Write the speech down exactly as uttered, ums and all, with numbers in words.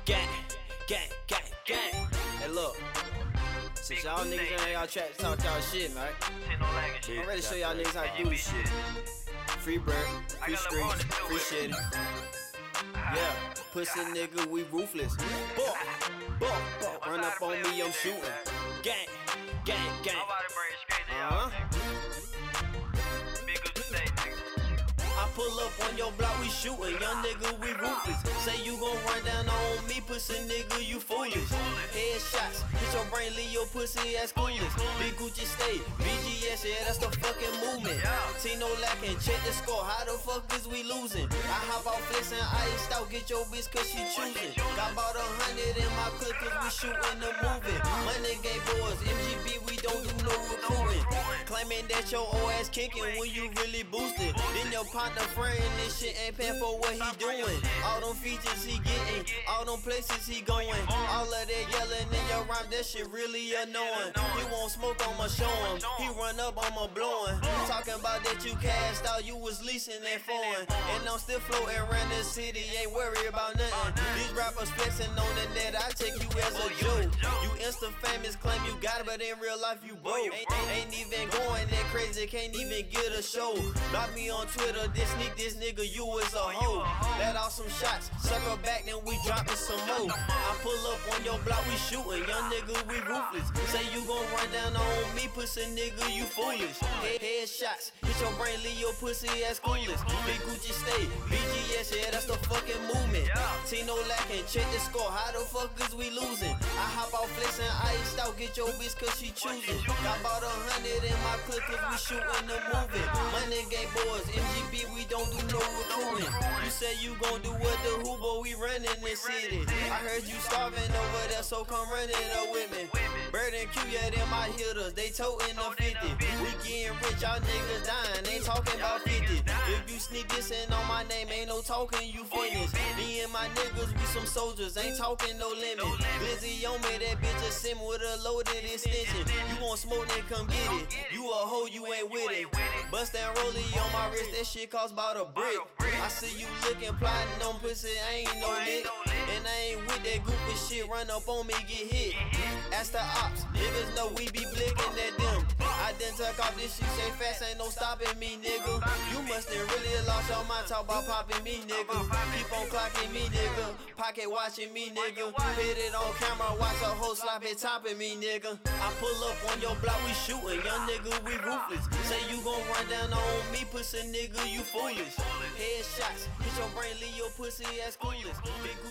Gang, gang, gang, gang. Hey, look. Since y'all niggas ain't y'all trap to talk y'all shit, right? I'm ready to show y'all niggas how to do this shit. Free bird, free streets, free shit. Yeah, pussy nigga, we ruthless. Boy, boy, boy, run up on me, I'm shooting. Gang, gang, gang. Uh-huh. I pull up on your block, we shootin', young nigga, we ruthless. Say you gon' run down on me, pussy nigga, you foolish. Headshots, hit your brain, leave your pussy ass clueless. Big Gucci stay, B G S, yeah, that's the fucking movement. Tino lacking, check the score, how the fuck is we losing? I hop out flexin', iced out, get your bitch cause she choosing. Got about a hundred in my clip cause we shootin' the movie. Money game boys, M G B, we don't do no recruiting. Claiming that your old ass kicking when you really boosted. Then your partner friend, this shit ain't paying for what he doing. All them features he getting, all them places he going. All of that yelling in your rhyme, that shit really annoying. He won't smoke, I'ma show him. He run up, I'ma blowing. Talking about that you cast out, you was leasing that foreign. And I'm still floating around the city, ain't worried about nothing. These rappers flexing on the net, I take you as a joke. You insta famous, claim you got it, but in real life you broke. Ain't, ain't even going that crazy, can't even get a show. Block me on Twitter, this sneak this nigga, you is a hoe. Let out some shots, circle back, then we dropping some more. I pull up on your block, we shootin', young nigga, we ruthless. Say you gon' run down on me, pussy nigga, you foolish. Head, headshots, hit your brain, leave your pussy ass clueless. Big Gucci stay, B G S, yeah, that's the fucking movement. Tino lacking, check the score, how the fuck is we losing? I hop out flexin', iced out, get your bitch cause she choosing. Got about a hundred in my clip cause we shootin' the movie. Money game boys, M G B, we don't do no recruiting. You say you gon' do what the who, but we runnin' this city. I heard you starving over there, so come run it up with me. Bird and Q, yeah, them my hitters, they totin' the fifty. We getting rich, y'all niggas dying, ain't talking about fifty. If you sneak dissing on my name, ain't no talking, you finished. Me and my niggas, we some soldiers, ain't talking no limit. Glizzy on me, that bitch a sim with a loaded extension. You want smoke, then come get it. You a hoe, you ain't with it. Bust and rollie on my wrist, that shit cost about a brick. I see you looking, plotting on pussy, I ain't no lick. And I ain't with that goofy shit, run up on me, get hit. Ask the ops, niggas know we be blicking at them. I done took off this shit, say fast, ain't no stopping me, nigga. You must have really lost your mind, talk about popping me, nigga. Keep on clocking me, nigga. Pocket watching me, nigga. Hit it on camera, watch a whole sloppy topping me, nigga. I pull up on your block, we shootin', young nigga, we ruthless. Say you gon' run down on me, pussy nigga, you foolish. Headshots, hit your brain, leave your pussy ass clueless. Big